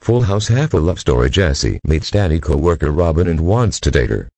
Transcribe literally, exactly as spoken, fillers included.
Full House half a love story. Jesse meets daddy co-worker Robin and wants to date her.